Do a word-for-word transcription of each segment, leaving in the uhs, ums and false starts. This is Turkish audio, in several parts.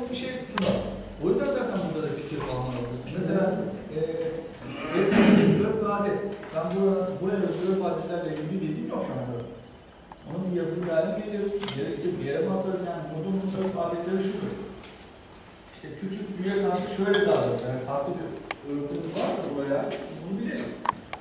bir şey sunalım. O yüzden zaten burada da fikir almalıyız. Mesela eee örf ve adet. Ben buraya, buraya örf adetlerle ilgili bir bilgim yok şu anda. Onun bir yazılı bir hali gelir. Gerekirse bir yere basarız yani. Modunun örf adetleri şudur. İşte küçük büyüye karşı şöyle davranır. Yani farklı bir örfümüz varsa buraya bunu bilelim.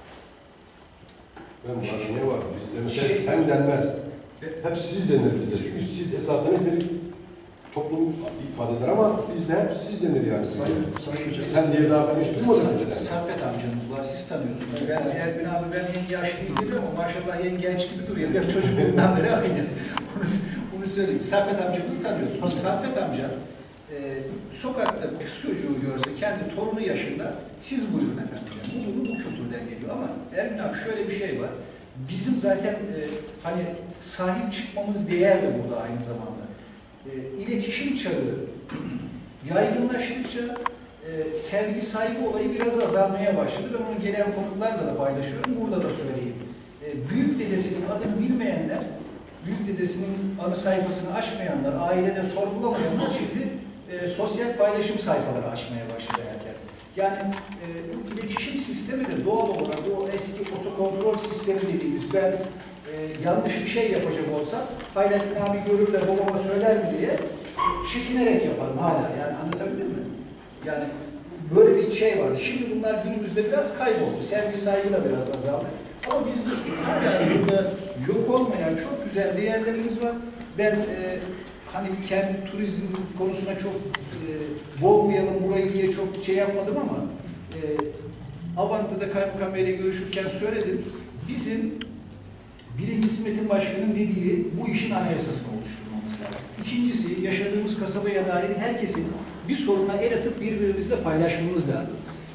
Ben var, ne var? Bizde mesela şey, sen denmez. Hep siz denir bizde. Çünkü siz esasen bir toplum ifade eder ama bizde hep siz denir yani. Sayın, sayın, sen diye davranış duymadın. Saffet amcanız var, siz tanıyorsunuz. Ben Ergün abi ben en yaşlıyım biliyorum ama maşallah en genç gibi duruyor. Ben çocukluğumdan beri aynı. Bunu söyleyeyim. Saffet amcamızı tanıyorsunuz. Saffet amca e, sokakta kız çocuğu görse kendi torunu yaşında siz buyurun efendim. Yani bu, bu, bu kültürden geliyor ama Ergün abi şöyle bir şey var. Bizim zaten e, hani sahip çıkmamız değer de burada aynı zamanda. E, iletişim çağı yaygınlaştıkça e, sevgi saygı olayı biraz azalmaya başladı. Ben onu gelen konuklarla da paylaşıyorum. Burada da söyleyeyim. E, büyük dedesinin adını bilmeyenler, büyük dedesinin anı sayfasını açmayanlar, ailede sorgulamayanlar şimdi e, sosyal paylaşım sayfaları açmaya başladı herkes. Yani e, bu iletişim sistemi de doğal olarak o eski otokontrol sistemi dediğimiz ben e, yanlış bir şey yapacak olsam Hayrettin abi görür de babama söyler mi diye çekinerek yaparım hala. Yani anlatabildim mi? Yani böyle bir şey var. Şimdi bunlar günümüzde biraz kayboldu. Sevgi saygı da biraz azaldı. Ama biz hala burada yok olmayan çok güzel değerlerimiz var. Ben e, hani kendi turizm konusuna çok e, boğmayalım burayı diye çok şey yapmadım ama e, Abant'ta Kaymakam Bey'le görüşürken söyledim. Bizim birincisi Metin Başkan'ın dediği bu işin anayasasını oluşturmamız lazım. İkincisi yaşadığımız kasabaya dair herkesin bir soruna el atıp birbirimizle paylaşmamız lazım.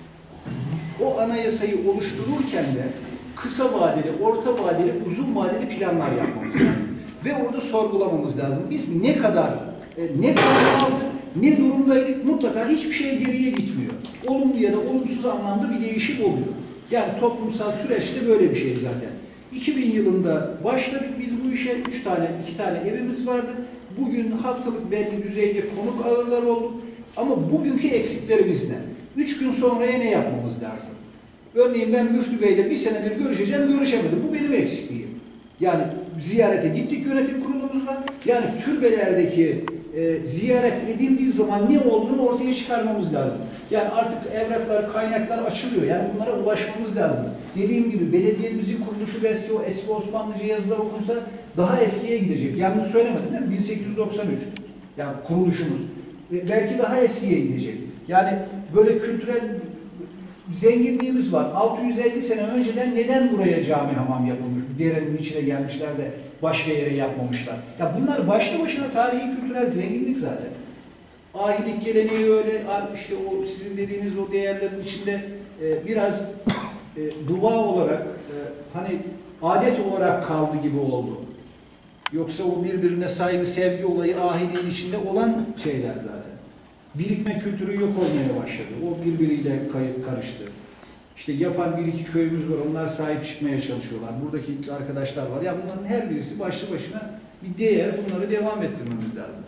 O anayasayı oluştururken de kısa vadeli, orta vadeli, uzun vadeli planlar yapmamız lazım. Ve orada sorgulamamız lazım. Biz ne kadar, e, ne kadar aldık, ne durumdaydık, mutlaka hiçbir şey geriye gitmiyor. Olumlu ya da olumsuz anlamda bir değişim oluyor. Yani toplumsal süreçte böyle bir şey zaten. iki bin yılında başladık biz bu işe. Üç tane, iki tane evimiz vardı. Bugün haftalık belli düzeyde konuk ağırlar olduk. Ama bugünkü eksiklerimiz ne? Üç gün sonraya ne yapmamız lazım? Örneğin ben Müftü Bey'le bir senedir görüşeceğim, görüşemedim. Bu benim eksikliğim. Yani ziyarete gittik yönetim kurulumuzla. Yani türbelerdeki e, ziyaret edildiği zaman ne olduğunu ortaya çıkarmamız lazım. Yani artık evraklar, kaynaklar açılıyor. Yani bunlara ulaşmamız lazım. Dediğim gibi belediyemizin kuruluşu belki o eski Osmanlıca yazılar okunsa daha eskiye gidecek. Yanlış söylemedim değil mi? bin sekiz yüz doksan üç. Yani kuruluşumuz. E, belki daha eskiye gidecek. Yani böyle kültürel zenginliğimiz var. altı yüz elli sene önceden neden buraya cami hamam yapılmış? Derenin içine gelmişler de başka yere yapmamışlar. Ya bunlar başlı başına tarihi kültürel zenginlik zaten. Ahilik geleneği öyle, işte o sizin dediğiniz o değerlerin içinde e, biraz e, dua olarak, e, hani adet olarak kaldı gibi oldu. Yoksa o birbirine saygı, sevgi olayı ahiliğin içinde olan şeyler zaten. Birikme kültürü yok olmaya başladı. O birbiriyle kayıp karıştı. İşte yapan bir iki köyümüz var, onlar sahip çıkmaya çalışıyorlar. Buradaki arkadaşlar var. Ya bunların her birisi başlı başına bir değer, bunları devam ettirmemiz lazım.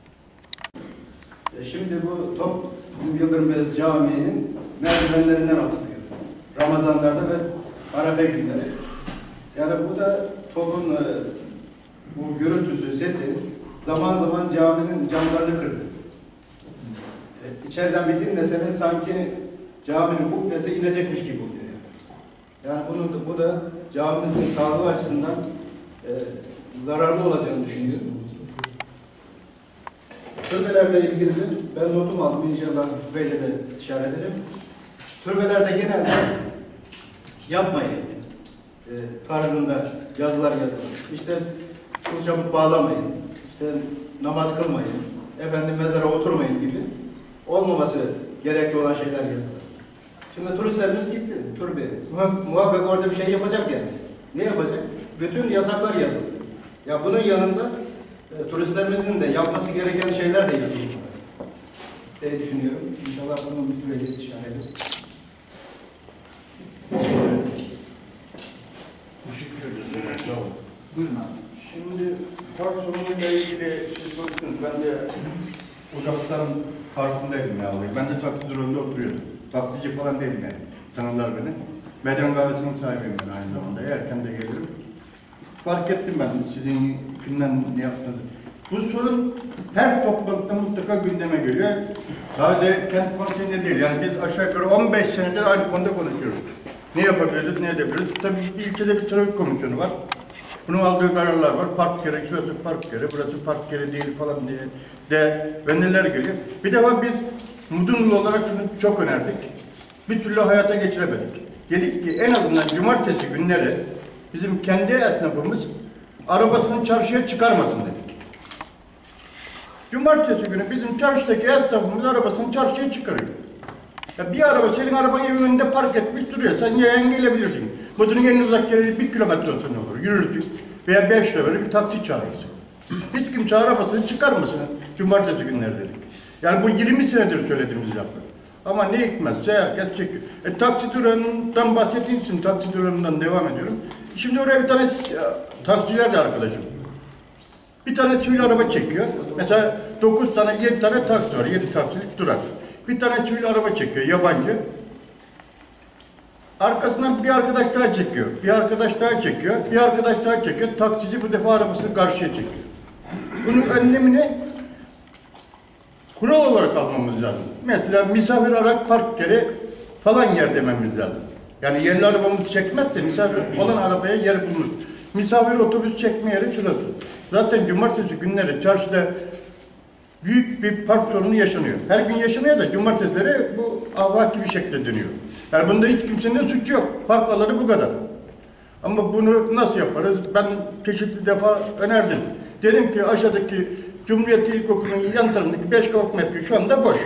Şimdi bu top Yıldırım Beyazıt Camii'nin merdivenlerinden atılıyor. Ramazanlarda ve Arafa günleri. Yani bu da topun e, bu gürültüsü, sesi zaman zaman caminin camlarını kırdı. E, içeriden bir dinleseniz sanki caminin kubbesi inecekmiş gibi oluyor. Yani, yani bunu da, bu da camimizin sağlığı açısından e, zararlı olacağını düşünüyorum. Türbelerle ilgili ben notum aldım, inşallah Bey'le de istişare edelim. Türbelerde genelde yapmayın e, tarzında yazılar yazılır. İşte kul çabuk bağlamayın, işte namaz kılmayın, efendim mezara oturmayın gibi olmaması gerekli olan şeyler yazılır. Şimdi turistlerimiz gitti türbeye. Muhakkak orada bir şey yapacak yani. Ne yapacak? Bütün yasaklar yazılır. Ya bunun yanında e, turistlerimizin de yapması gereken şeyler de yazılır diye düşünüyorum. İnşallah bunu Müftü Bey'le istişare edelim. Teşekkür ederim. Tamam. Buyurun abi. Şimdi park sorunuyla ilgili siz bakıyorsunuz. Ben de uzaktan farkındaydım ya. Ben de taksi durağında oturuyordum. Taksici falan değilim yani. Tanırlar beni. Medyan kahvesinin sahibiyim ben aynı zamanda. Erken de gelirim. Fark ettim ben sizin kimden ne yaptığınızı. Bu sorun her toplantıda mutlaka gündeme geliyor. Sadece kent konseyinde değil. Yani biz aşağı yukarı on beş senedir aynı konuda konuşuyoruz. Ne yapabiliriz, ne edebiliriz? Tabii bir ilçede bir trafik komisyonu var. Bunun aldığı kararlar var. Park yeri, şurası park yeri, burası park yeri değil falan diye de ve neler geliyor. Bir defa biz Mudunlu olarak şunu çok önerdik. Bir türlü hayata geçiremedik. Dedik ki en azından cumartesi günleri bizim kendi esnafımız arabasını çarşıya çıkarmasın dedik. Cumartesi günü bizim çarşıdaki esnafımız arabasını çarşıya çıkarıyor. Ya bir araba senin arabanın evinin önünde park etmiş duruyor. Sen yayan gelebilirsin. Mudunun en uzak yeri bir kilometre olsa ne olur? Yürürsün. Veya beş lira verir bir taksi çağırırsın. Hiç kimse arabasını çıkarmasın cumartesi günleri dedik. Yani bu yirmi senedir söylediğimiz laflar. Ama ne hikmetse herkes çekiyor. E, taksi durağından bahsettiğim için taksi durağından devam ediyorum. Şimdi oraya bir tane taksiler de arkadaşım. Bir tane sivil araba çekiyor. Mesela dokuz tane, yedi tane taksi var. yedi taksilik durak. Bir tane sivil araba çekiyor, yabancı. Arkasından bir arkadaş daha çekiyor. Bir arkadaş daha çekiyor. Bir arkadaş daha çekiyor. Taksici bu defa arabasını karşıya çekiyor. Bunun önlemini kural olarak almamız lazım. Mesela misafir araç park yeri falan yer dememiz lazım. Yani yerli arabamız çekmezse misafir olan arabaya yer bulunur. Misafir otobüs çekme yeri şurası. Zaten cumartesi günleri çarşıda büyük bir park sorunu yaşanıyor. Her gün yaşanıyor da cumartesileri bu avaki bir şekilde dönüyor. Yani bunda hiç kimsenin de suçu yok. Park alanı bu kadar. Ama bunu nasıl yaparız? Ben çeşitli defa önerdim. Dedim ki aşağıdaki Cumhuriyet İlkokulu'nun yan tarafındaki beş kavak mevki şu anda boş.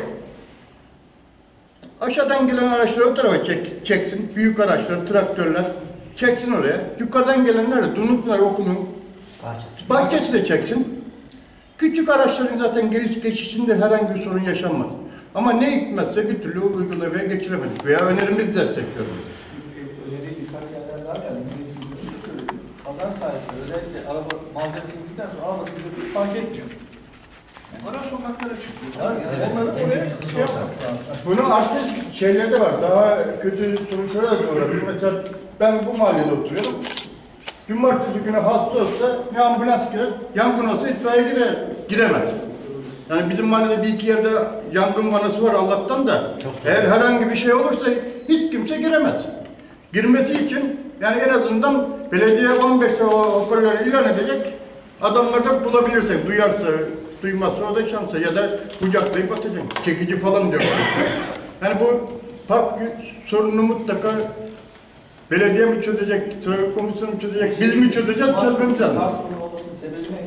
Aşağıdan gelen araçları o tarafa çek, çeksin. Büyük araçlar, traktörler çeksin oraya. Yukarıdan gelenler de Dumlupınar Okulu'nun bahçesine çeksin. Küçük araçların zaten geliş geçişinde herhangi bir sorun yaşanmaz. Ama ne hikmetse bir türlü uygulamaya geçiremedik veya önerimizi destekliyoruz. Öneriyi birkaç yerden daha geldi. Pazar sahipleri özellikle araba malzemesini gittikten sonra arabasını götürüp park etmiyor. Ara sokaklara çıkıyor. Yani onları oraya şey yapması lazım. Bunun artık şeyleri var, daha kötü sonuçlara da doğru. Mesela ben bu mahallede oturuyorum. Cumartesi günü hasta olsa ne ambulans girer, yangın olsa itfaiye girer, giremez. Yani bizim mahallede bir iki yerde yangın vanası var Allah'tan da. Eğer herhangi bir şey olursa hiç kimse giremez. Girmesi için yani en azından belediye on beş tane hoparlör ilan edecek. Adamları da bulabilirse, duyarsa, duymazsa o da şansa ya da kucaklayıp atacak. Çekici falan diyor. Yani bu park sorununu mutlaka belediye mi çözecek, trafik komisyonu mu çözecek, biz mi çözeceğiz, çözmemiz lazım. Park sorunu olmasının sebebi ne?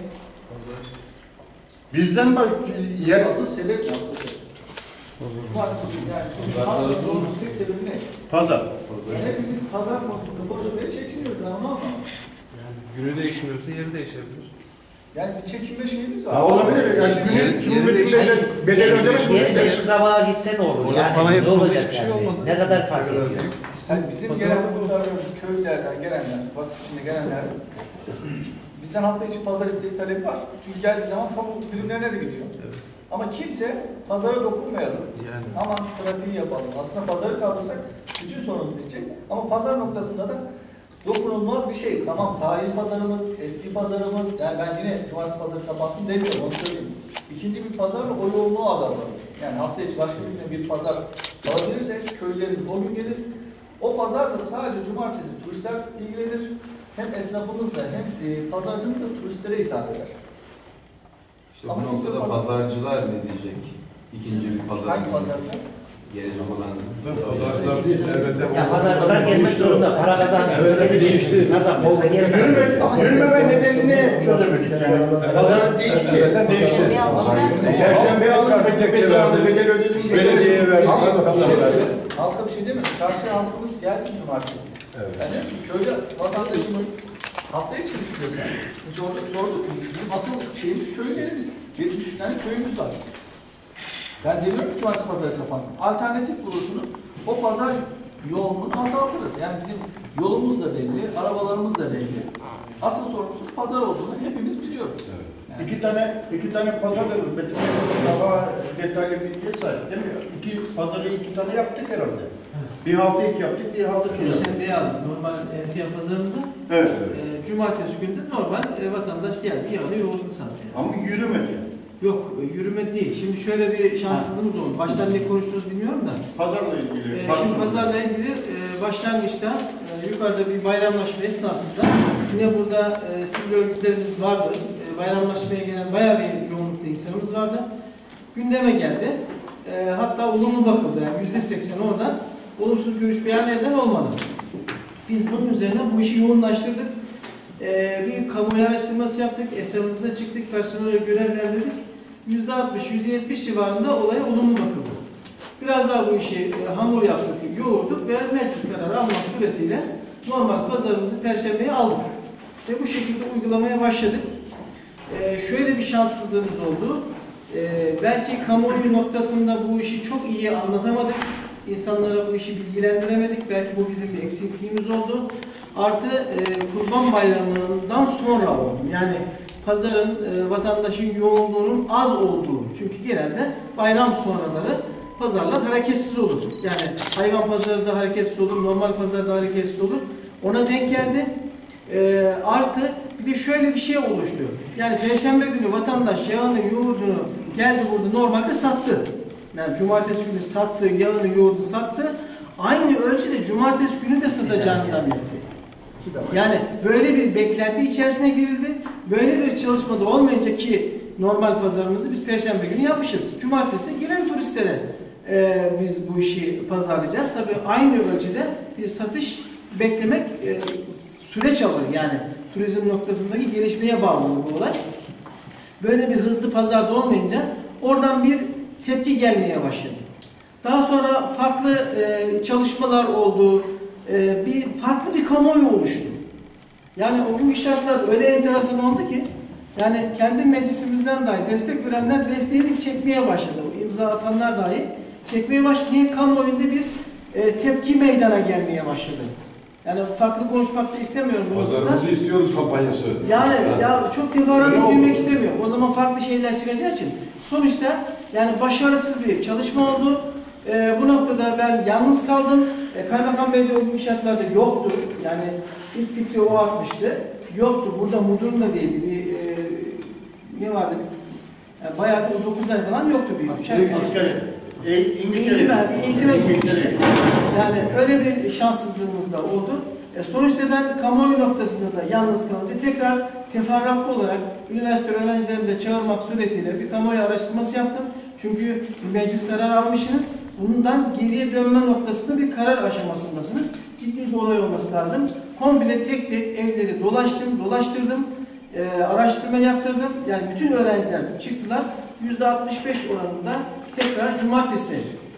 Bizden başka yer... Asıl sebep ne? Asıl sebep. Cumartesi yani. Şimdi park sorununun tek sebebi ne? Pazar. Yani hepimiz pazar konusunda boşuna çekiniyoruz. Ben onu anlamadım. Yani günü değişmiyorsa yeri değişebilir. Yani bir çekinme şeyimiz var. Ha, olabilir. Yani günün Yeri- yeri hükümetinde değişti. bedel ödemek Yer zorunda. beş kabağa gitse ne olur? Orada Yani bana ne yapıldı, olacak hiçbir şey yani? olmadı. Ne kadar fark ediyor? Yani bizim gelen kurtarıyoruz köylülerden gelenler, vakıf içinde gelenler bizden hafta içi pazar isteği talebi var. Çünkü geldiği zaman kamu birimlerine de gidiyor. Evet. Ama kimse pazara dokunmayalım. Yani. Aman trafiği yapalım. Aslında pazarı kaldırsak bütün sorunumuz bitecek. Ama pazar noktasında da dokunulmaz bir şey. Tamam tarihi pazarımız, eski pazarımız. Yani ben yine cumartesi pazarı kapansın demiyorum, onu söyleyeyim. İkinci bir pazarla o yoğunluğu azaltalım. Yani hafta içi başka bir bir pazar alabilirsek köylerimiz o gün gelir. O pazarda sadece cumartesi turistler ilgilenir. Hem esnafımız da hem e, pazarcımız da turistlere hitap eder. İşte bu noktada pazarcılar ne diyecek? İkinci bir pazar. Hangi pazarcı? Gelecek olan. Pazarcılar değil, elbette. Ya pazarcılar gelmek zorunda. Para kazanmıyor. Evet, değişti. Kazanmıyorsa geri Yürüme, yürümeme nedenini çözemedik yani. Pazar değişti. Elbette değişti. Perşembe alır, Gerekçe verdi. bedel ödedim. Belediyeye verdi, Ama bakanlar verdi. halka bir şey değil mi? Çarşı halkımız gelsin cumartesi. Evet. Yani diyorum ki köylü vatandaşımız hafta içi istiyorsa. Hiç orada sorduk. Bizim asıl şeyimiz köylerimiz. yetmiş üç tane köyümüz var. Ben demiyorum ki cumartesi pazarı kapansın. Alternatif bulursunuz. O pazar yoğunluğunu azaltırız. Yani bizim yolumuz da belli, arabalarımız da belli. Asıl sorumlusu pazar olduğunu hepimiz biliyoruz. Evet. Yani İki tane, iki tane pazar da Metin Bey daha detaylı bilgiye sahip değil mi? İki pazarı iki tane yaptık herhalde. Bir hafta iki yaptık, bir hafta iki yaptık. Perşembe yazdık normal emtia pazarımızda. Evet. E, Cumartesi günü de normal e, vatandaş geldi, yağını yoğurdu sattı. Yani. Ama yürümedi. Yok, e, yürüme değil. Şimdi şöyle bir şanssızlığımız oldu. Baştan ne konuştuğunuzu bilmiyorum da. Pazarla ilgili. E, şimdi pazarla ilgili e, başlangıçta e, yukarıda bir bayramlaşma esnasında yine burada e, sivil örgütlerimiz vardı. E, bayramlaşmaya gelen bayağı bir yoğunlukta insanımız vardı. Gündeme geldi. E, hatta olumlu bakıldı. Yani yüzde seksen orada olumsuz görüş beyan eden olmadı. Biz bunun üzerine bu işi yoğunlaştırdık. Ee, bir kamuoyu araştırması yaptık, eserimize çıktık, personele görevlendirdik. yüzde altmış yüzde yetmiş civarında olaya olumlu bakıldı. Biraz daha bu işi e, hamur yaptık, yoğurduk ve meclis kararı almak suretiyle normal pazarımızı Perşembe'ye aldık. Ve bu şekilde uygulamaya başladık. Ee, şöyle bir şanssızlığımız oldu. Ee, belki kamuoyu noktasında bu işi çok iyi anlatamadık. İnsanlara bu işi bilgilendiremedik. Belki bu bizim bir eksikliğimiz oldu. Artı e, Kurban Bayramı'ndan sonra oldu. Yani pazarın, e, vatandaşın yoğunluğunun az olduğu. Çünkü genelde bayram sonraları pazarlar hareketsiz olur. Yani hayvan pazarı da hareketsiz olur, normal pazarda hareketsiz olur. Ona denk geldi. E, artı bir de şöyle bir şey oluştu. Yani Perşembe günü vatandaş yağını, yoğurdunu geldi burada normalde sattı. Yani cumartesi günü sattı, yağını, yoğurdu sattı. Aynı ölçüde cumartesi günü de satacağını zannetti. Yani böyle bir beklenti içerisine girildi. Böyle bir çalışmada olmayınca ki normal pazarımızı biz Perşembe günü yapmışız. Cumartesi de gelen turistlere e, biz bu işi pazarlayacağız. Tabii aynı ölçüde bir satış beklemek e, süreç alır. Yani turizm noktasındaki gelişmeye bağlı bu olay. Böyle bir hızlı pazarda olmayınca oradan bir tepki gelmeye başladı. Daha sonra farklı e, çalışmalar oldu. E, bir farklı bir kamuoyu oluştu. Yani o gün şartlar öyle enteresan oldu ki yani kendi meclisimizden dahi destek verenler desteğini çekmeye başladı. O imza atanlar dahi çekmeye başladı. Niye? Kamuoyunda bir e, tepki meydana gelmeye başladı. Yani farklı konuşmak da istemiyorum. Pazarımızı istiyoruz kampanyası. Yani ya çok teferruata girmek istemiyorum. O zaman farklı şeyler çıkacağı için. Sonuçta yani başarısız bir çalışma oldu. Ee, bu noktada ben yalnız kaldım. Ee, Kaymakam Bey de o şartlarda yoktu. Yani ilk fikri o atmıştı. Yoktu. Burada müdürün de değildi. Bir, e, ne vardı? Yani bayağı bir dokuz ay falan yoktu bir uçak. Eğitime, bir eğitime gitmişiz. Yani öyle bir şanssızlığımız da oldu. E sonuçta ben kamuoyu noktasında da yalnız kalınca tekrar teferruatlı olarak üniversite öğrencilerini de çağırmak suretiyle bir kamuoyu araştırması yaptım. Çünkü meclis kararı almışsınız. Bundan geriye dönme noktasında bir karar aşamasındasınız. Ciddi bir olay olması lazım. Komple tek tek evleri dolaştım, dolaştırdım. E, araştırma yaptırdım. Yani bütün öğrenciler çıktılar. yüzde altmış beş oranında tekrar cumartesi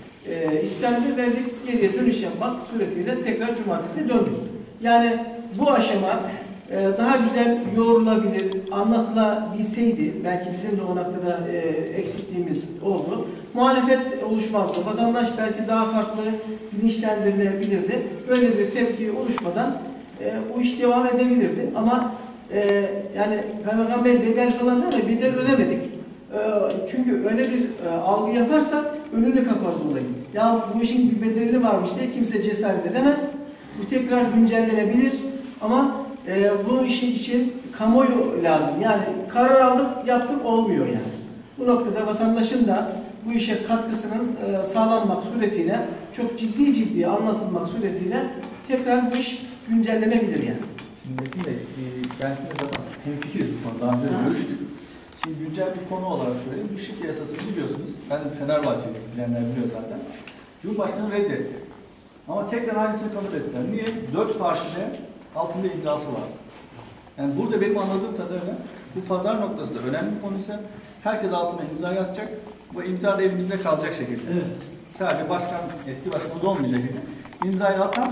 e, istendi ve biz geriye dönüş yapmak suretiyle tekrar cumartesi döndük. Yani bu aşama e, daha güzel yoğrulabilir, anlatılabilseydi, belki bizim de o noktada e, eksikliğimiz oldu. Muhalefet oluşmazdı. Vatandaş belki daha farklı bilinçlendirilebilirdi. Böyle bir tepki oluşmadan e, bu iş devam edebilirdi. Ama e, yani Kaymakam Bey bedel falan değil mi? Bedel ödemedik. E, çünkü öyle bir e, algı yaparsak önünü kaparız olayın. Ya bu işin bir bedeli varmış diye kimse cesaret edemez. Bu tekrar güncellenebilir ama e, bu işin için kamuoyu lazım. Yani karar aldık, yaptık olmuyor yani. Bu noktada vatandaşın da bu işe katkısının e, sağlanmak suretiyle, çok ciddi ciddi anlatılmak suretiyle tekrar bu iş güncellenebilir yani. Şimdi Metin Bey, e, ben sizinle zaten hemfikiriz bu konuda. Daha önce de görüştük. Şimdi güncel bir konu olarak söyleyeyim. Bu şık yasasını biliyorsunuz. Ben de Fenerbahçe'yi bilenler biliyor zaten. Cumhurbaşkanı reddetti. Ama tekrar aynısını kabul ettiler. Niye? Dört partide altında imzası var. Yani burada benim anladığım kadarıyla bu pazar noktasında önemli bir konuysa herkes altına imza atacak. Bu imza da elimizde kalacak şekilde. Evet. Sadece başkan, eski başkanımız olmayacak şekilde imzayı atan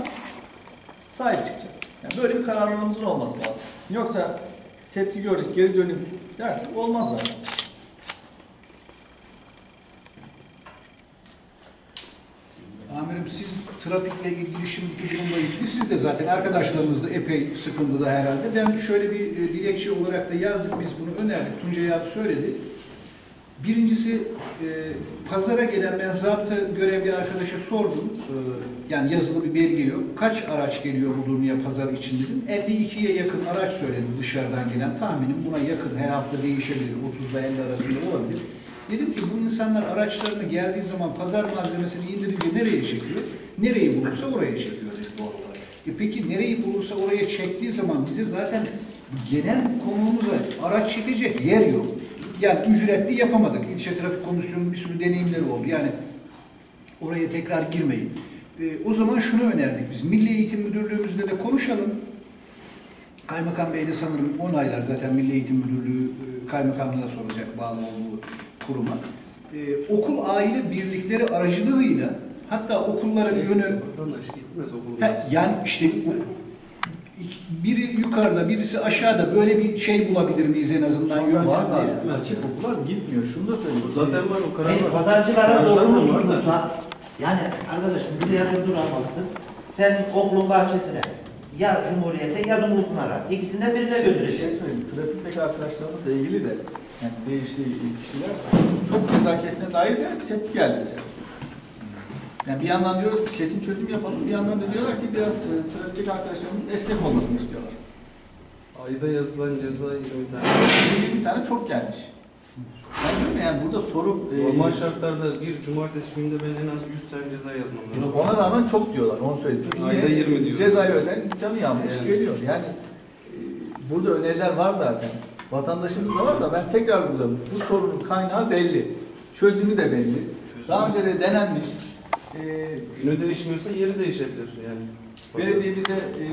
sahip çıkacak. Yani böyle bir kararlılığımızın olması lazım. Yoksa tepki gördük, geri dönüp dersek olmaz zaten. Amirim siz trafikle ilgili şimdiki durumla ilgili siz de zaten arkadaşlarınız da epey sıkıntıda herhalde. Ben şöyle bir e, dilekçe olarak da yazdık, biz bunu önerdik. Tuncay abi söyledi. Birincisi e, pazara gelen ben zabıta görevli arkadaşa sordum. E, yani yazılı bir belge yok. Kaç araç geliyor bu Durmiye pazar için dedim. elli ikiye yakın araç söyledi dışarıdan gelen. Tahminim buna yakın, her hafta değişebilir. otuzla elli arasında olabilir. Dedim ki bu insanlar araçlarını geldiği zaman pazar malzemesini indirince nereye çekiyor? Nereyi bulursa oraya çekiyor dedi doğal olarak. E peki nereyi bulursa oraya çektiği zaman bize zaten gelen konumuza araç çekecek yer yok. Yani ücretli yapamadık. İlçe Trafik Komisyonu'nun bir sürü deneyimleri oldu. Yani oraya tekrar girmeyin. E, o zaman şunu önerdik biz. Milli Eğitim Müdürlüğümüzde de konuşalım. Kaymakam Bey de sanırım onaylar zaten Milli Eğitim Müdürlüğü e, kaymakamlığa soracak bağlı olduğu kuruma. Ee, okul aile birlikleri aracılığıyla hatta okulların yönü ha, yani işte biri yukarıda birisi aşağıda böyle bir şey bulabilir miyiz en azından yöntem Var diye. zaten. Açık okullar gitmiyor. Şunu da söyleyeyim. Zaten var o karar Hayır, var. pazarcılara Pazarcılar doğru var da. olursa, yani arkadaşım bir yerde duramazsın. Sen okulun bahçesine ya Cumhuriyet'e ya Dumlupınar'a ikisinden birine Bir götüreceksin. şey söyleyeyim. Trafikteki arkadaşlarımızla ilgili de yani değiştiği kişiler çok ceza kesine dair de tepki geldi bize. Yani bir yandan diyoruz ki kesin çözüm yapalım, bir yandan da diyorlar ki biraz e, trafikteki arkadaşlarımızın esnek olmasını istiyorlar. Ayda yazılan ceza yirmi tane. yirmi tane çok gelmiş. Ben diyorum ya, yani burada soru... e, Normal şartlarda bir cumartesi günde ben en az yüz tane ceza yazmam lazım. Ona rağmen çok diyorlar, onu söyleyeyim. Çünkü Ayda yine yirmi diyoruz. cezayı öden canı yanmış Yani. geliyor. Yani e, burada öneriler var zaten. Vatandaşımız da var da ben tekrar buradayım. Bu sorunun kaynağı belli. Çözümü de belli. Çözüm. Daha önce de denenmiş. E, Günü değişmiyorsa yeri değişebilir yani. belediye bize e,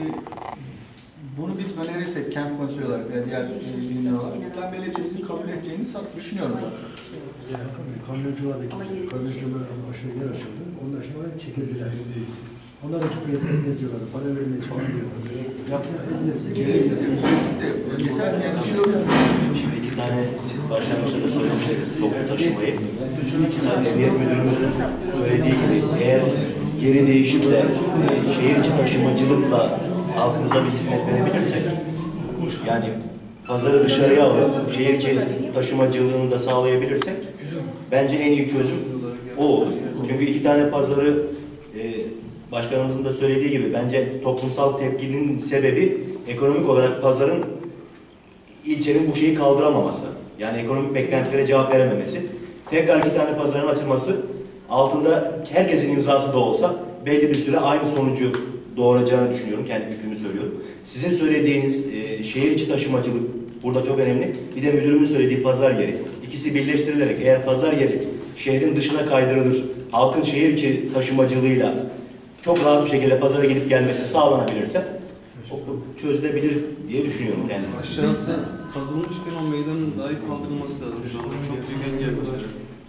bunu biz önerirsek kent konseyi olarak veya diğer e, bilimler olarak ben belediyemizin kabul edeceğini düşünüyorum zaten. Kamyonculardaki kamyoncuların başına yer açıldı. Ondan sonra çekildiler. Onlar ekip yeterli diyorlar. Para vermeyiz falan diyorlar. Yapmak edilirse Gerekirse ücretsiz de yeter ki endişiyoruz. Şimdi iki tane siz başlangıçta da söylemiştiniz toplu taşımayı. Sadece Emniyet Müdürümüzün söylediği gibi eğer yeri değişip de e, şehir içi taşımacılıkla halkımıza bir hizmet verebilirsek, yani pazarı dışarıya alıp şehir içi taşımacılığını da sağlayabilirsek bence en iyi çözüm o olur. Çünkü iki tane pazarı e, başkanımızın da söylediği gibi bence toplumsal tepkinin sebebi ekonomik olarak pazarın ilçenin bu şeyi kaldıramaması. Yani ekonomik beklentilere cevap verememesi. Tekrar iki tane pazarın açılması altında herkesin imzası da olsa belli bir süre aynı sonucu doğuracağını düşünüyorum. Kendi fikrimi söylüyorum. Sizin söylediğiniz e, şehir içi taşımacılık burada çok önemli. Bir de müdürümün söylediği pazar yeri. İkisi birleştirilerek eğer pazar yeri şehrin dışına kaydırılır, halkın şehir içi taşımacılığıyla çok rahat bir şekilde pazara gidip gelmesi sağlanabilirse çözülebilir diye düşünüyorum kendime. Aşağısı kazılmışken o meydanın dahi kaldırılması lazım şu an. Çok büyük engel mesela.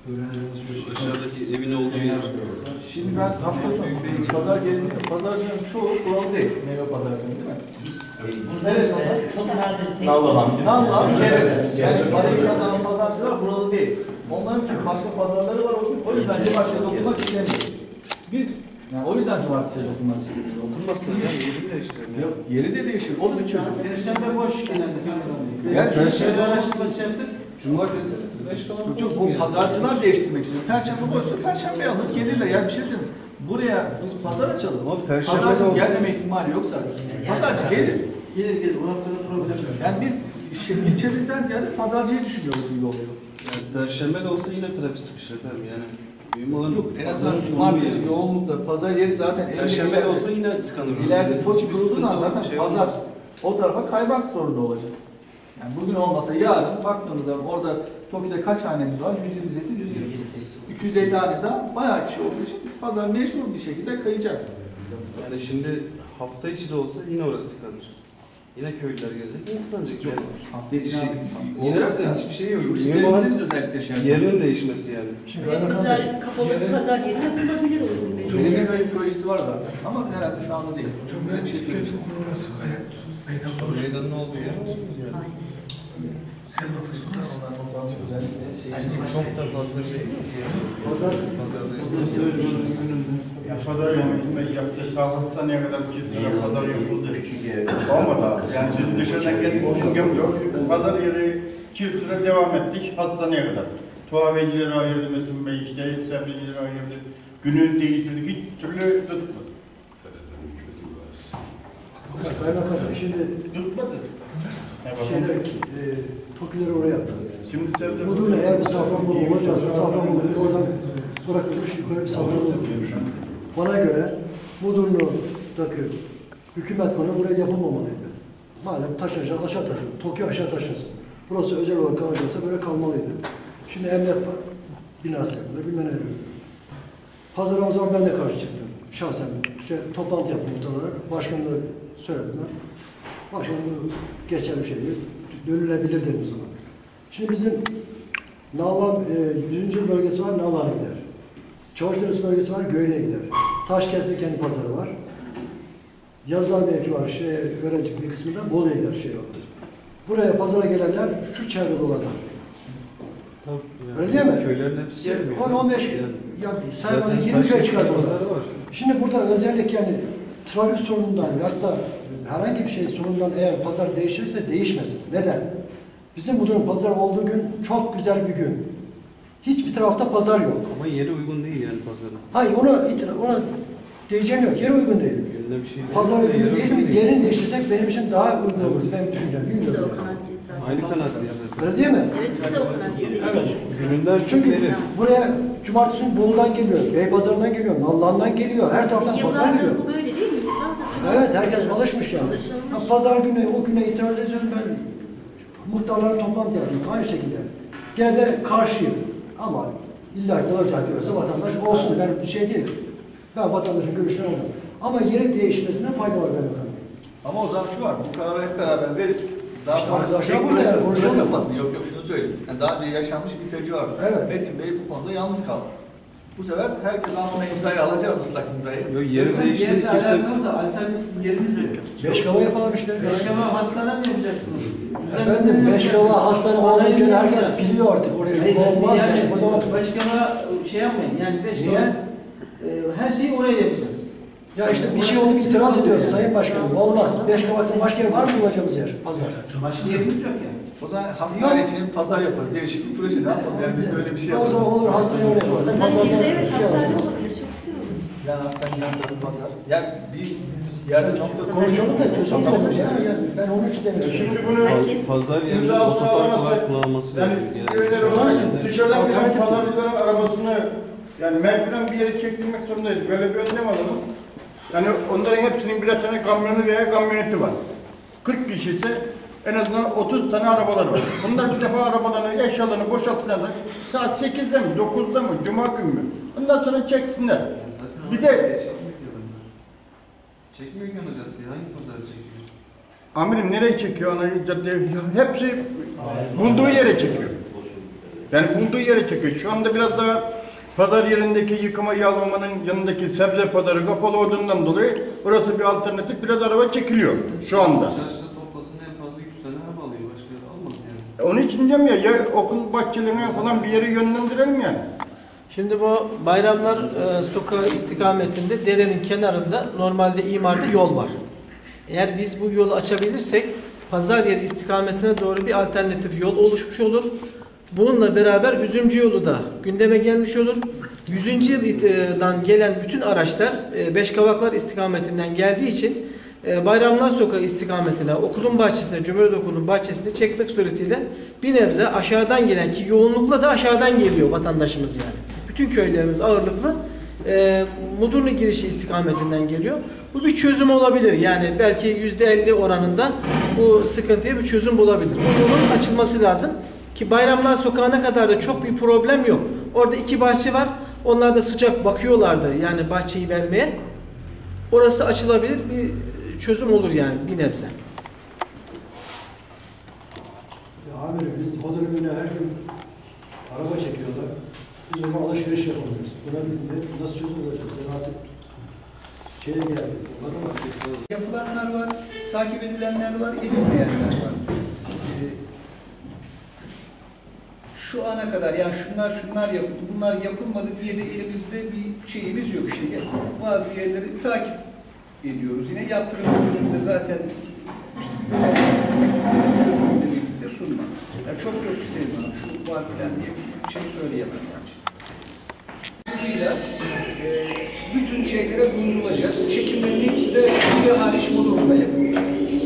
Aşağıdaki evin olduğu yer. Şimdi ben hafta sonu pazar gezdiğimde pazarcının çoğu buralı değil. Meyve pazarcının değil mi? Evet, çok nadir tek Nallıhan Gere'de. Yani parayı kazanan pazarcılar buralı değil. Onların çünkü başka pazarları var. O yüzden cumartesiye dokunmak istemiyor. Biz yani o yüzden cumartesiye dokunmak istiyoruz. Okunmasın ya, yeri değiştirelim. Yok, yeri de değişir. O da bir çözüm. Perşembe boş genelde kameranın. Yani çünkü- Perşembe araştırması yaptık. Cumartesi beş kalan Yok, yok, bu pazarcılar değiştirmek istiyor. Perşembe boşsa perşembe alır gelirler. Yani bir şey söyleyeyim. Buraya biz pazar açalım. Pazarcının gelmeme ihtimali yok zaten. Pazarcı gelir. Gelir gelir, o noktada problem yok. Yani biz şey, ilçemizden ziyade pazarcıyı düşünüyoruz gibi oluyor. Yani Perşembe de olsa yine trafik sıkışır tabii yani. Mühim olan Yok, en azından cumartesi yoğunlukta pazar yeri zaten Perşembe de olsa yine tıkanır. İleride Toçi Bir kurulduğu zaman sıkıntı zaten şey pazar olmaz. o tarafa kaymak zorunda olacak. Yani bugün olmasa yarın baktığımız zaman orada Toki'de kaç hanemiz var? yüz yirmi sekiz, yüz yirmi. iki yüz elli hane daha bayağı kişi olduğu için pazar mecbur bir şekilde kayacak. Yani şimdi hafta içi de olsa yine orası tıkanır. Yine köylüler gelecek, yine tıkanacak yani. Hafta içi Şey, yine yine de hiçbir şey yok. Mühim turistlerimizin olan özellikle şey. yerinin değişmesi yani. En güzel kapalı pazar yeri yapılabilir uygun bir. Belediye böyle bir projesi var zaten ama herhalde şu anda değil. Cumhuriyet Şirketi orası gayet meydan boş. Meydanın olduğu yer. En mantıklısı orası. Çok da fazla şey yok. Pazar, Pazarda pazar önünde Ya pazar yönetimi yaklaşık hastaneye kadar iki sıra pazar yapıldı. Küçük yer. Olmadı abi. Yani siz dışarıdan gelip çingem yok. Pazar yeri çift sıra devam ettik hastaneye kadar. Tuhafecileri ayırdı Metin Bey, işte sebzecileri ayırdı. Günü değiştirdik, hiç türlü tutmadı. Kaymakam şimdi Tutmadı. şeyler ki, e, tokileri oraya attılar. Şimdi sebze... Mudurnu eğer bir Safranbolu olacaksa Safranbolu oradan bırakılmış yukarı bir Safranbolu olmuş. Bana göre Mudurnu'daki hükümet konu buraya yapılmamalıydı. Madem taşınacak aşağı taşın, Toki aşağı taşınsın. Burası özel olarak kalacaksa böyle kalmalıydı. Şimdi emniyet binası yapılır, bilmem ne diyor. Pazara o zaman ben de karşı çıktım. Şahsen işte toplantı yaptım muhtemelen. Başkanım da söyledim ben. Başkanım geçer bir şey değil. Dönülebilir dedim o zaman. Şimdi bizim Nallan, e, yüzüncü yıl bölgesi var, Nallan'a gider. Çavuşderesi bölgesi var, Göğne'ye gider. Taşkent'te kendi pazarı var. Yazlar mevki var, şey, öğrenci bir kısmından Bolu'ya gider şey yok. Buraya pazara gelenler şu çevrede olanlar. Öyle değil mi? Köylerin hepsi on on beş ya saymanın yirmi köy çıkar burada. Şimdi burada özellikle yani trafik sorunundan ya da herhangi bir şey sorunundan eğer pazar değişirse değişmesin. Neden? Bizim Mudurnu pazar olduğu gün çok güzel bir gün. Hiçbir tarafta pazar yok. Ama yeri uygun değil yani pazarın. Hayır ona, ona diyeceğim yok. Yeri uygun değil. Yerinde bir şey değil. Pazar uygun değil mi? Yerini değiştirsek benim için daha uygun olur. Benim düşüncem. Bilmiyorum. Aynı kanattayız. Öyle değil mi? Evet, biz de o kanatteyiz. Evet. Gününden Çünkü günleri. buraya cumartesi günü Bolu'dan geliyor, Beypazarı'ndan geliyor, Nallıhan'dan geliyor, her taraftan pazar geliyor. Yıllardır bu böyle değil mi? Yıllardır. Evet, herkes alışmış yani. Alışılmış. Ha, pazar günü, o güne itiraz ediyorum ben. Muhtarların toplantı yaptım, aynı şekilde. Gene de karşıyım. Ama illa ki olacak diyorsa vatandaş olsun, ben bir şey değil. Ben vatandaşın görüşünü aldım. Ama yeri değişmesine fayda var benim efendim. Ama o zaman şu var, bu kararı hep beraber verip daha İşte sonra arkadaşlar tek burada bir yani konuşalım. yapmasın. Yok yok şunu söyleyeyim. Yani daha önce yaşanmış bir tecrübe var. Evet. Metin Bey bu konuda yalnız kaldı. Bu sefer herkes altına imzayı alacağız, ıslak imzayı. Yok yeri değiştirdik. Yerle alakalı da alternatif yerimiz yok. Beş kava yapalım işte. Beşkava hastane mi yapacaksınız? Efendim beş kava hastane olmayınca herkes biliyor artık oraya. Hayır, Olmaz yani, yani. O zaman Beşkava şey yapmayın yani beşkava Niye? e, her şeyi oraya yapacağız. ya işte bir şey olup itiraz ediyoruz Sayın Başkanım. Olmaz. Beş kavatın başka yer var mı bulacağımız yer? Pazar. Başka yerimiz yok yani. O zaman hastane için pazar yaparız. Değişik bir proje ne yapalım? Yani biz de öyle bir şey O yaparız. zaman olur hastane oraya yaparız. Pazar Pazarda yerinde evet bir şey hastane alırız. olabilir. Çok güzel olur. Yani hastaneden tabii pazar. Yani bir yerde nokta Konuşalım da çözüm buluruz ya. Yani ben onun için demiyorum. Şimdi bunu Herkes- Pazar İmza yerinde altına otopark olarak alamazsak, kullanılması yani lazım. Yani köyler Olmaz. olarak dışarıdan gelen Alternatif de. pazarcıların arabasını yani mecburen bir yere çektirmek zorundayız. Böyle bir önlem alalım. Yani onların hepsinin birer tane kamyonu veya kamyoneti var. kırk kişi ise en azından otuz tane arabalar var. Bunlar bir defa arabalarını, eşyalarını boşaltırlar. Saat sekizde mi, dokuzda mı, cuma günü mü? Ondan sonra çeksinler. Bir de çekmiyor ki ana caddeyi. Hangi pazar çekiyor? amirim nereye çekiyor ana caddeye? Ya hepsi bulduğu yere çekiyor. Yani bulduğu yere çekiyor. Şu anda biraz daha pazar yerindeki yıkama yağlamanın yanındaki sebze pazarı kapalı olduğundan dolayı orası bir alternatif. Biraz araba çekiliyor şu anda. Çarşıda toplasın en fazla yüz tane araba alıyor. Başka almaz yani. Onun için diyorum ya, ya okul bahçelerine falan bir yere yönlendirelim yani. Şimdi bu Bayramlar e, sokağı istikametinde derenin kenarında normalde imarda yol var. Eğer biz bu yolu açabilirsek pazar yeri istikametine doğru bir alternatif yol oluşmuş olur. Bununla beraber Üzümcü yolu da gündeme gelmiş olur. yüzüncü yıldan gelen bütün araçlar e, Beşkavaklar istikametinden geldiği için e, Bayramlar Sokağı istikametine, okulun bahçesine, Cumhuriyet Okulu'nun bahçesine çekmek suretiyle bir nebze aşağıdan gelen ki yoğunlukla da aşağıdan geliyor vatandaşımız yani. Bütün köylerimiz ağırlıklı e, Mudurnu girişi istikametinden geliyor. Bu bir çözüm olabilir. Yani belki yüzde elli oranında bu sıkıntıya bir çözüm bulabilir. Bu yolun açılması lazım. Ki Bayramlar Sokağı'na kadar da çok bir problem yok. Orada iki bahçe var. Onlar da sıcak bakıyorlardı yani bahçeyi vermeye. Orası açılabilir bir çözüm olur yani bir nebze. Ya amirim biz pazar günü her gün araba çekiyorlar. Biz ona alışveriş yapamıyoruz. Buna bir nasıl çözüm olacak? Yani artık şeye geldi. Yapılanlar var, takip edilenler var, edilmeyenler var. Ee, şu ana kadar yani şunlar şunlar yapıldı, bunlar yapılmadı diye de elimizde bir şeyimiz yok işte. Bazı yerleri takip ediyoruz. Yine yaptırım çözümünde zaten işte çözümünde birlikte sunma. Yani çok yok Sevim Hanım, şu var filan diye bir şey söyleyemem bence. Bununla e, bütün şeylere duyurulacak. Çekimlerin hepsi de bir hariç modunda yapılıyor.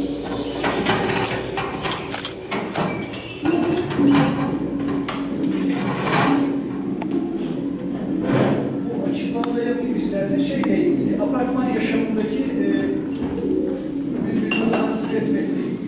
Bu açıklamada yapayım isterse şeyle ilgili, apartman yaşamındaki e, birbirini rahatsız etmekle ilgili.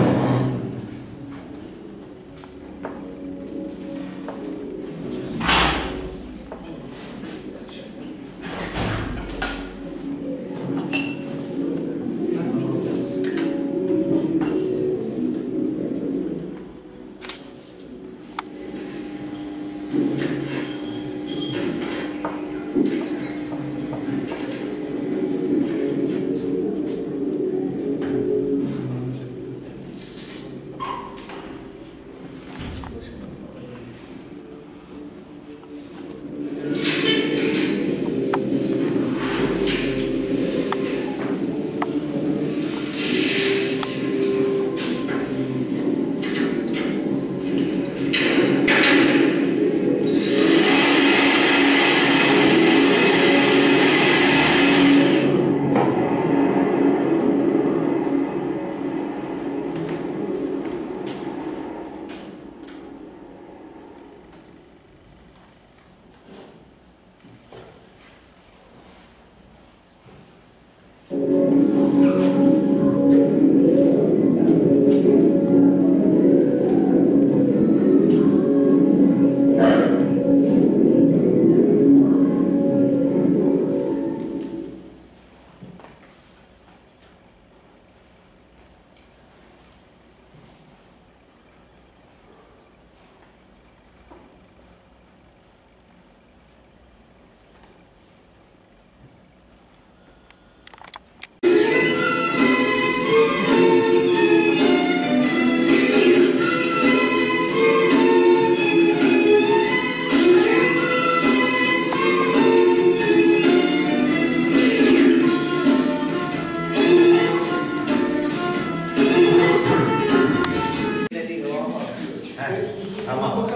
Tamam.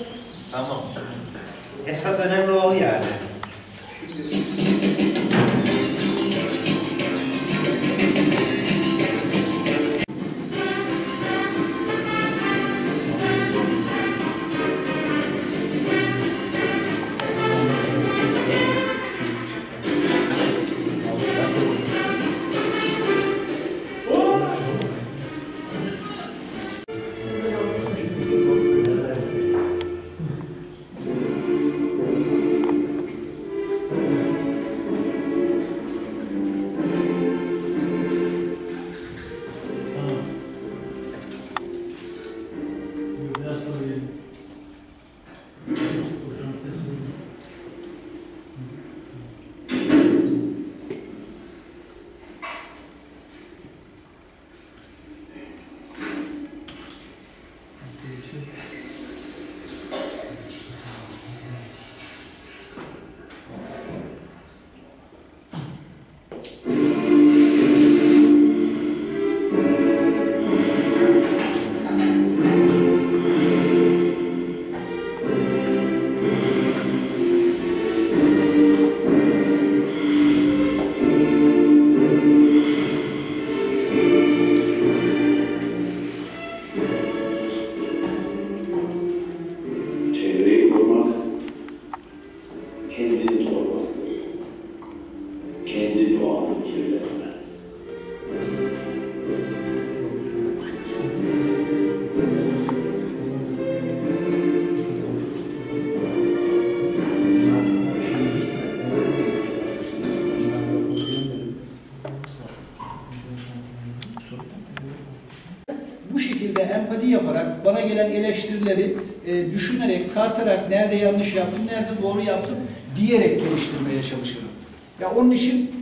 Tamam. Esas önemli o yani. Empati yaparak, bana gelen eleştirileri e, düşünerek, tartarak, nerede yanlış yaptım, nerede doğru yaptım diyerek geliştirmeye çalışırım. Ya onun için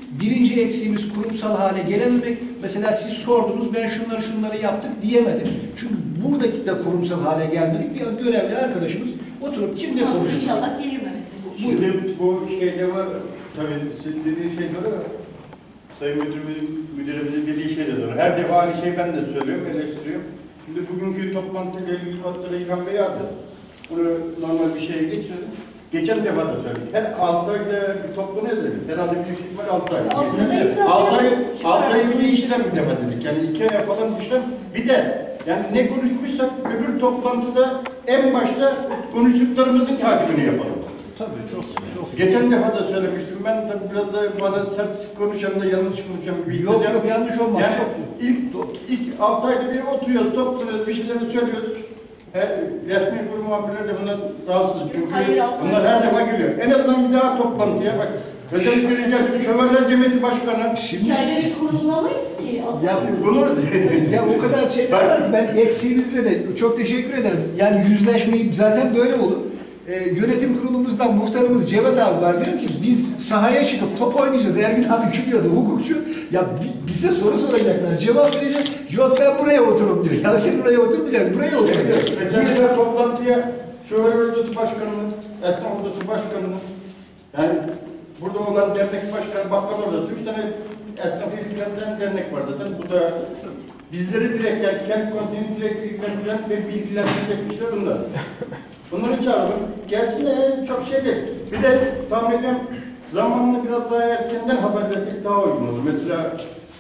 birinci eksiğimiz kurumsal hale gelememek. Mesela siz sordunuz, ben şunları şunları yaptık diyemedim. Çünkü buradaki de kurumsal hale gelmedik. Bir görevli arkadaşımız oturup kimle konuştu? İnşallah gelir Mehmet. Şimdi bu şeyde var, tabii sizin dediği şey doğru. Sayın Müdürümüzün, müdürümüzün dediği şey de doğru. Her defa aynı şeyi ben de söylüyorum, eleştiriyorum. Şimdi bugünkü toplantıyla ilgili fatları İlhan Bey aldı. Bunu normal bir şeye geçirdim. Geçen defa da söyledik. Her altı ayda bir toplu ne dedik? Herhalde büyük ihtimal altı ay. altı ay, altı ay bir de işlem bir defa dedik. Yani iki ay falan işlem. Bir de yani ne konuşmuşsak öbür toplantıda en başta konuştuklarımızın takibini yapalım. Tabii çok çok. Geçen defa da söylemiştim. Ben tabii biraz da bana sert konuşan da yanlış konuşan bir Yok yok yanlış olmaz. Yani çok. ilk, ilk altı ayda bir oturuyoruz, topluyoruz, bir şeyleri söylüyoruz. Her, resmi kurum muhabirleri de bundan rahatsız. Çünkü Hayır, bunlar her defa geliyor. En azından bir daha toplantıya bak. Özellikle Rica Şövalyeler Cemiyeti Başkanı. Şimdi Hikayeleri kurulamayız ki. ya, bunu ya o kadar şey var ki ben eksiğimizle de çok teşekkür ederim. Yani yüzleşmeyi zaten böyle olur. Ee, yönetim kurulumuzdan muhtarımız Cevat abi var, diyor ki biz sahaya çıkıp top oynayacağız. Ergin abi gülüyordu, hukukçu. Ya bize soru soracaklar, cevap verecek. Yok ben buraya otururum diyor. Ya sen buraya oturmayacaksın, buraya oturacaksın. Mesela toplantıya Şövalyeler Odası Başkanı'nın, Esnaf Odası Başkanı'nın, yani burada olan dernek başkanı bakkal odası, üç tane esnafı ilgilendiren dernek var zaten. Bu da bizleri direkt, yani kent konseyini direkt ilgilendiren ve bilgilendirecek kişiler bunlar. Bunları çağıralım. Gelsinler, çok şey değil. Bir de tahmin ediyorum, zamanını biraz daha erkenden haber versek daha uygun olur. Mesela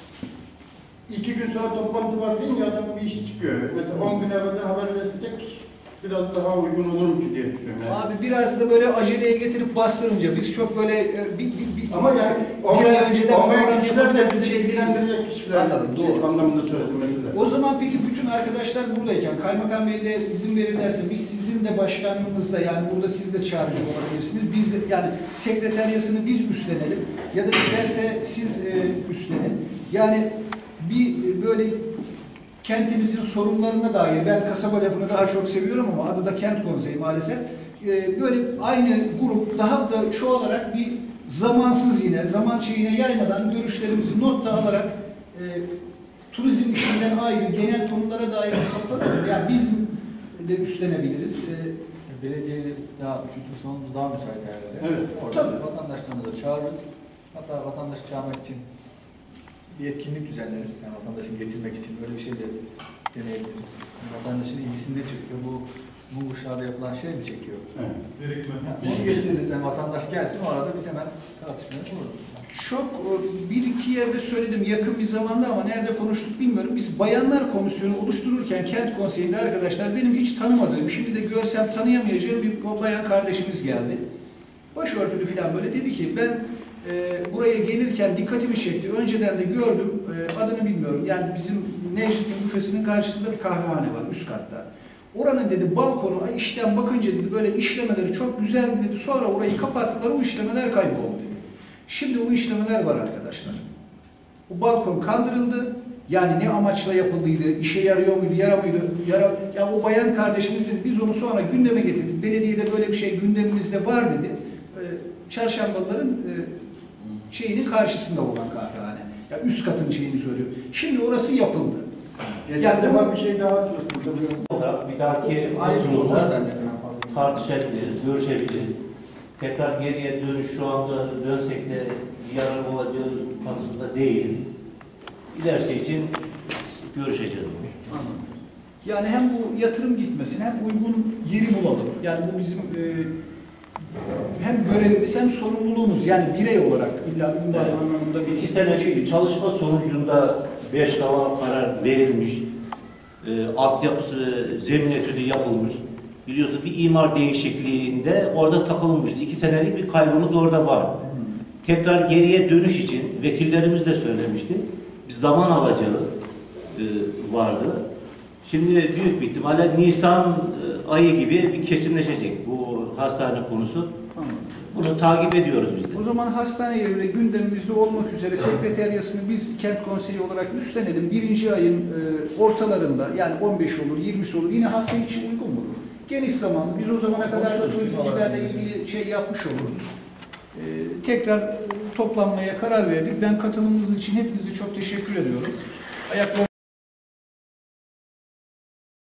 iki gün sonra toplantı var deyince adam bir iş çıkıyor. Mesela on gün evvelden haber versek biraz daha uygun olur mu ki diye düşünüyorum. Yani. Abi biraz da böyle aceleye getirip bastırınca biz çok böyle bir, bir, bir ama yani bir ay önceden olmayan kişiler de bir bir şey ilgilendirecek kişiler. Anladım, doğru. Anlamında söyledim mesela. O zaman peki bütün arkadaşlar buradayken Kaymakam Bey de izin verirlerse biz sizin de başkanlığınızda, yani burada siz de çağrıcı olabilirsiniz. Biz de yani sekreteryasını biz üstlenelim ya da isterse siz e, üstlenin. Yani bir böyle kentimizin sorunlarına dair, ben kasaba lafını daha çok seviyorum ama adı da kent konseyi maalesef. Ee, böyle aynı grup daha da çoğalarak bir zamansız yine, zaman şeyine yaymadan görüşlerimizi notta alarak e, turizm işinden ayrı genel konulara dair toplanalım. Yani biz de üstlenebiliriz. Ee, Belediye daha kültür salonu daha müsait herhalde. Evet. Orada tabii vatandaşlarımızı çağırırız. Hatta vatandaş çağırmak için bir etkinlik düzenleriz. Yani vatandaşını getirmek için böyle bir şey de deneyebiliriz. Yani vatandaşın ilgisini de çekiyor. Bu bu kuşlarda yapılan şey mi çekiyor? Evet. Yani onu getiririz. Yani vatandaş gelsin, o arada biz hemen tartışmaya kururuz. Çok bir iki yerde söyledim yakın bir zamanda ama nerede konuştuk bilmiyorum. Biz bayanlar komisyonu oluştururken kent konseyinde arkadaşlar benim hiç tanımadığım, şimdi de görsem tanıyamayacağım bir bayan kardeşimiz geldi. Başörtülü falan böyle dedi ki ben e, buraya gelirken dikkatimi çekti. Önceden de gördüm, e, adını bilmiyorum. Yani bizim Necdet'in büfesinin karşısında bir kahvehane var üst katta. Oranın dedi balkonu işten bakınca dedi böyle işlemeleri çok güzel dedi. Sonra orayı kapattılar, o işlemeler kayboldu dedi. Şimdi o işlemeler var arkadaşlar. O balkon kaldırıldı. Yani ne amaçla yapıldıydı, işe yarıyor muydu, yaramıyordu? Yara, ya o bayan kardeşimiz dedi, biz onu sonra gündeme getirdik. Belediyede böyle bir şey gündemimizde var dedi. Ee, çarşambalıların e, şeyinin karşısında olan kahvehane. Ya üst katın şeyini söylüyor. Şimdi orası yapıldı. Yani devam bir şey daha hatırlatın. Olarak bir dahaki oturumda tartışabiliriz, görüşebiliriz. Tekrar geriye dönüş şu anda dönsek de yararlı olacağı konusunda değil. İlerisi için görüşeceğiz. Anladım. Yani hem bu yatırım gitmesin hem uygun yeri bulalım. Yani bu bizim e, hem görevimiz hem sorumluluğumuz. Yani birey olarak illa ünvan Evet. anlamında bir iki sene şey, çalışma sonucunda beş kava karar verilmiş. E, altyapısı, zemin etüdü yapılmış. Biliyorsunuz bir imar değişikliğinde orada takılmıştı. İki senelik bir kaybımız orada var. Hmm. Tekrar geriye dönüş için vekillerimiz de söylemişti. Bir zaman alacağı e, vardı. Şimdi büyük bir ihtimalle Nisan e, ayı gibi bir kesinleşecek bu hastane konusu. Tamam. Bunu takip ediyoruz biz de. O zaman hastane yerinde gündemimizde olmak üzere sekreteryasını biz kent konseyi olarak üstlenelim. Birinci ayın e, ortalarında yani on beş olur, yirmisi olur. Yine hafta içi uygun mudur? Geniş zamanlı. Biz o zamana kadar da turizmcilerle ilgili şey yapmış oluruz. e, tekrar toplanmaya karar verdik. Ben katılımınız için hepinize çok teşekkür ediyorum. Ayaklar